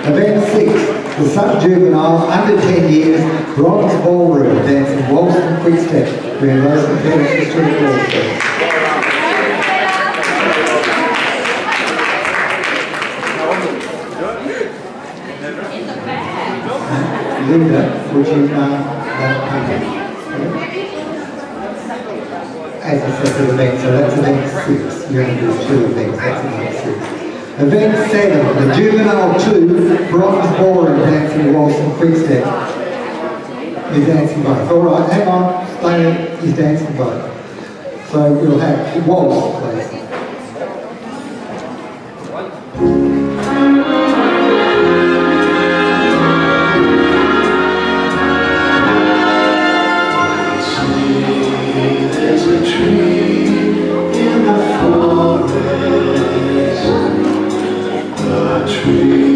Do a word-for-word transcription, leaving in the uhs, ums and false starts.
Event six, the sub-juvenile, under ten years, bronze ballroom, dancing waltz and quick step. We have those competitors to the floor, please. Linda, would you uh, uh, as a separate event, so that's event six. You're going to do two events, that's event six. Event seven, the juvenile two, bronze ballroom, dancing waltz and quick step. He's dancing both. All right, hang on, stay, he's dancing both. So we'll have waltz, please. Tree